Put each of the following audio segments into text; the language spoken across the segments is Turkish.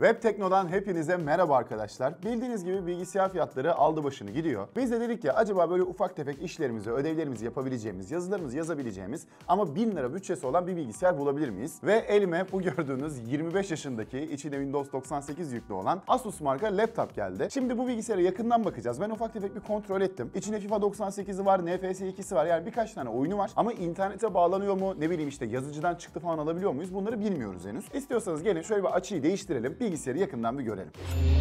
Web Tekno'dan hepinize merhaba arkadaşlar. Bildiğiniz gibi bilgisayar fiyatları aldı başını gidiyor. Biz de dedik ya acaba böyle ufak tefek işlerimizi, ödevlerimizi yapabileceğimiz, yazılarımızı yazabileceğimiz ama 1000 lira bütçesi olan bir bilgisayar bulabilir miyiz? Ve elime bu gördüğünüz 25 yaşındaki içinde Windows 98 yüklü olan Asus marka laptop geldi. Şimdi bu bilgisayara yakından bakacağız. Ben ufak tefek bir kontrol ettim. İçinde FIFA 98'i var, NFS 2'si var. Yani birkaç tane oyunu var. Ama internete bağlanıyor mu? Ne bileyim işte yazıcıdan çıktı falan alabiliyor muyuz? Bunları bilmiyoruz henüz. İstiyorsanız gelin şöyle bir açıyı değiştirelim. Bilgisayarı yakından bir görelim.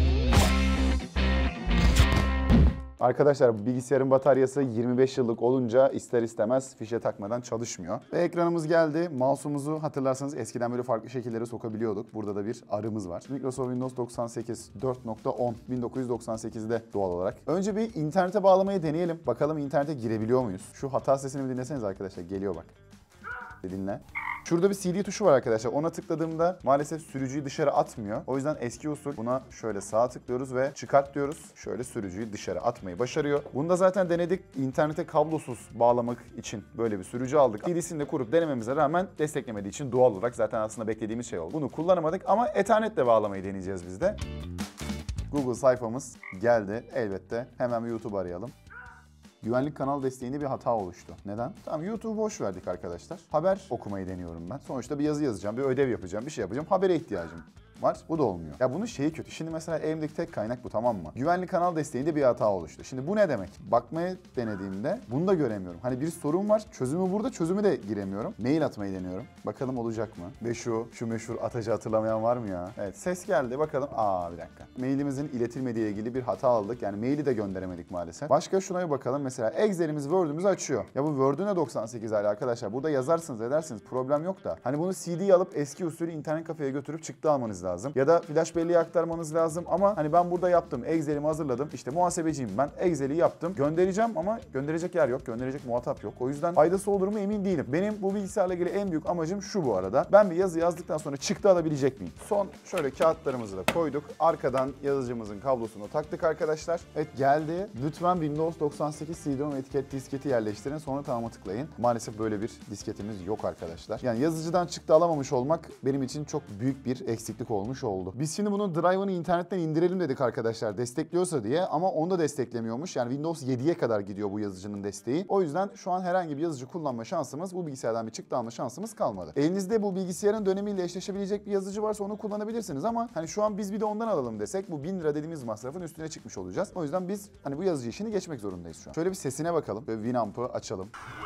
Arkadaşlar bu bilgisayarın bataryası 25 yıllık olunca ister istemez fişe takmadan çalışmıyor. Ve ekranımız geldi. Mouse'umuzu hatırlarsanız eskiden böyle farklı şekillere sokabiliyorduk. Burada da bir arımız var. Microsoft Windows 98 4.10 1998'de doğal olarak. Önce bir internete bağlamayı deneyelim. Bakalım internete girebiliyor muyuz? Şu hata sesini bir dinleseniz arkadaşlar. Geliyor bak. Dinle. Şurada bir CD tuşu var arkadaşlar. Ona tıkladığımda maalesef sürücüyü dışarı atmıyor. O yüzden eski usul buna şöyle sağa tıklıyoruz ve çıkart diyoruz. Şöyle sürücüyü dışarı atmayı başarıyor. Bunu da zaten denedik. İnternete kablosuz bağlamak için böyle bir sürücü aldık. CD'sini de kurup denememize rağmen desteklemediği için doğal olarak zaten aslında beklediğimiz şey oldu. Bunu kullanamadık ama Ethernetle bağlamayı deneyeceğiz biz de. Google sayfamız geldi elbette. Hemen bir YouTube arayalım. Güvenlik kanal desteğinde bir hata oluştu. Neden? Tamam, YouTube'u boş verdik arkadaşlar. Haber okumayı deniyorum ben. Sonuçta bir yazı yazacağım, bir ödev yapacağım, bir şey yapacağım. Habere ihtiyacım var. Bu da olmuyor. Ya bunun şeyi kötü. Şimdi mesela elimdeki tek kaynak bu, tamam mı? Güvenlik kanal desteğinde bir hata oluştu. Şimdi bu ne demek? Bakmaya denediğimde bunu da göremiyorum. Hani bir sorun var. Çözümü burada. Çözümü de giremiyorum. Mail atmayı deniyorum. Bakalım olacak mı? Ve şu meşhur atacı hatırlamayan var mı ya? Evet, ses geldi. Bakalım. Bir dakika. Mailimizin iletilmediği ilgili bir hata aldık. Yani maili de gönderemedik maalesef. Başka şuna bir bakalım. Mesela Excel'imiz, Word'ümüz açıyor. Ya bu Word'ün de 98 hala arkadaşlar. Burada yazarsınız edersiniz. Problem yok da. Hani bunu CD'yi alıp eski usulü internet kafeye götürüp çıktı almanız lazım. Ya da flash belleğe aktarmanız lazım ama hani ben burada yaptım. Excel'imi hazırladım. İşte muhasebeciyim ben. Excel'i yaptım. Göndereceğim ama gönderecek yer yok. Gönderecek muhatap yok. O yüzden faydası olur mu emin değilim. Benim bu bilgisayarla ilgili en büyük amacım şu bu arada. Ben bir yazı yazdıktan sonra çıktı alabilecek miyim? Son şöyle kağıtlarımızı da koyduk. Arkadan yazıcımızın kablosunu taktık arkadaşlar. Evet, geldi. Lütfen Windows 98 CD-ROM etiket disketi yerleştirin. Sonra tamam'a tıklayın. Maalesef böyle bir disketimiz yok arkadaşlar. Yani yazıcıdan çıktı alamamış olmak benim için çok büyük bir eksiklik olmuş oldu. Biz şimdi bunun drive'ını internetten indirelim dedik arkadaşlar, destekliyorsa diye, ama onu da desteklemiyormuş. Yani Windows 7'ye kadar gidiyor bu yazıcının desteği. O yüzden şu an herhangi bir yazıcı kullanma şansımız, bu bilgisayardan bir çıktı alma şansımız kalmadı. Elinizde bu bilgisayarın dönemiyle eşleşebilecek bir yazıcı varsa onu kullanabilirsiniz ama hani şu an biz bir de ondan alalım desek bu 1000 lira dediğimiz masrafın üstüne çıkmış olacağız. O yüzden biz hani bu yazıcı işini geçmek zorundayız şu an. Şöyle bir sesine bakalım. Böyle Winamp'ı açalım.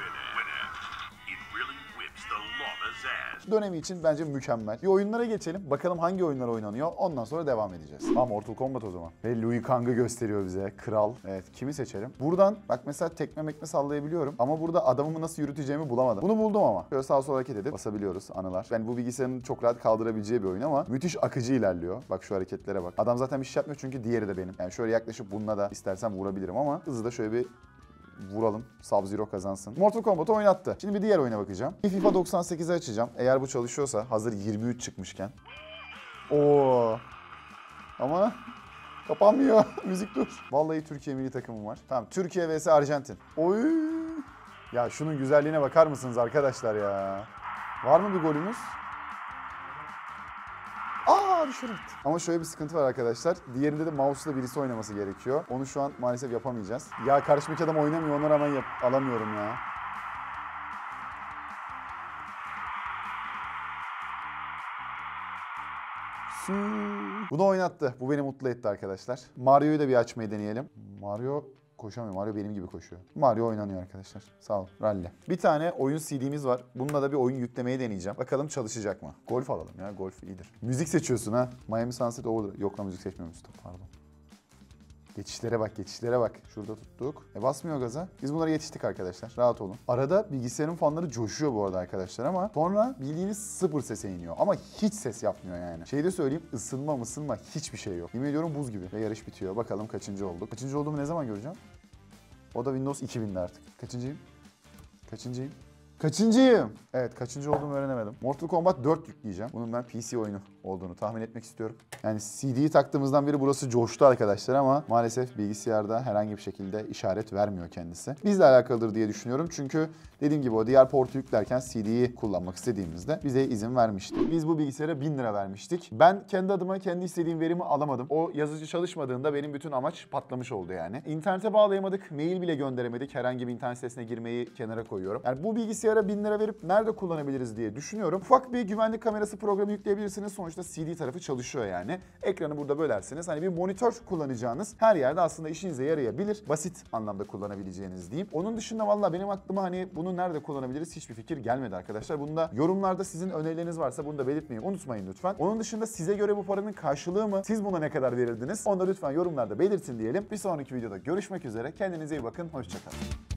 Dönemi için bence mükemmel. Bir oyunlara geçelim. Bakalım hangi oyunlar oynanıyor. Ondan sonra devam edeceğiz. Mortal Kombat o zaman. Ve Liu Kang'ı gösteriyor bize. Kral. Evet, kimi seçelim? Buradan bak mesela tekme mekme sallayabiliyorum. Ama burada adamımı nasıl yürüteceğimi bulamadım. Bunu buldum ama. Şöyle sağa sola hareket edip basabiliyoruz anılar. Yani bu bilgisayarın çok rahat kaldırabileceği bir oyun ama müthiş akıcı ilerliyor. Bak şu hareketlere bak. Adam zaten bir şey yapmıyor çünkü diğeri de benim. Yani şöyle yaklaşıp bununla da istersen vurabilirim ama hızlı da şöyle bir vuralım. Sub-Zero kazansın. Mortal Kombat'ı oynattı. Şimdi bir diğer oyuna bakacağım. FIFA 98'i açacağım. Eğer bu çalışıyorsa, hazır 23 çıkmışken. Ama kapanmıyor. Müzik dur. Vallahi Türkiye milli takımım var. Tamam, Türkiye vs Arjantin. Oy! Ya şunun güzelliğine bakar mısınız arkadaşlar ya? Var mı bir golümüz? Düşürüldü. Ama şöyle bir sıkıntı var arkadaşlar. Diğerinde de mouse'la birisi oynaması gerekiyor. Onu şu an maalesef yapamayacağız. Ya karşımdaki adam oynamıyor, ona rağmen alamıyorum ya. Bunu oynattı. Bu beni mutlu etti arkadaşlar. Mario'yu da bir açmayı deneyelim. Mario koşamıyor. Mario benim gibi koşuyor. Mario oynanıyor arkadaşlar. Sağ ol. Rally. Bir tane oyun CD'miz var. Bununla da bir oyun yüklemeyi deneyeceğim. Bakalım çalışacak mı? Golf alalım ya. Golf iyidir. Müzik seçiyorsun ha. Miami Sunset Overdrive. Yok lan, müzik seçmiyormuşsun. Pardon. Geçişlere bak, geçişlere bak. Şurada tuttuk. Basmıyor gaza. Biz bunlara yetiştik arkadaşlar. Rahat olun. Arada bilgisayarın fanları coşuyor bu arada arkadaşlar ama sonra bildiğiniz sıfır sese iniyor. Ama hiç ses yapmıyor yani. Şeyi de söyleyeyim, ısınma hiçbir şey yok. Yemin ediyorum buz gibi. Ve yarış bitiyor. Bakalım kaçıncı olduk. Kaçıncı olduğumu ne zaman göreceğim? O da Windows 2000'de artık. Kaçıncıyım? Kaçıncıyım? Evet, kaçıncı olduğumu öğrenemedim. Mortal Kombat 4 yükleyeceğim. Bunun ben PC oyunu olduğunu tahmin etmek istiyorum. Yani CD'yi taktığımızdan beri burası coştu arkadaşlar ama maalesef bilgisayarda herhangi bir şekilde işaret vermiyor kendisi. Bizle alakalıdır diye düşünüyorum çünkü dediğim gibi o diğer portu yüklerken CD'yi kullanmak istediğimizde bize izin vermişti. Biz bu bilgisayara 1000 lira vermiştik. Ben kendi adıma kendi istediğim verimi alamadım. O yazıcı çalışmadığında benim bütün amaç patlamış oldu yani. İnternete bağlayamadık, mail bile gönderemedik. Herhangi bir internet sitesine girmeyi kenara koyuyorum. Yani bu bilgisayara 1000 lira verip nerede kullanabiliriz diye düşünüyorum. Ufak bir güvenlik kamerası programı yükleyebilirsiniz. Sonuçta CD tarafı çalışıyor yani. Ekranı burada bölersiniz. Hani bir monitör kullanacağınız her yerde aslında işinize yarayabilir. Basit anlamda kullanabileceğiniz diyeyim. Onun dışında valla benim aklıma hani bunu nerede kullanabiliriz hiçbir fikir gelmedi arkadaşlar. Bunda yorumlarda sizin önerileriniz varsa bunu da belirtmeyi unutmayın lütfen. Onun dışında size göre bu paranın karşılığı mı? Siz buna ne kadar verirdiniz? Onu da lütfen yorumlarda belirtin diyelim. Bir sonraki videoda görüşmek üzere. Kendinize iyi bakın. Hoşçakalın.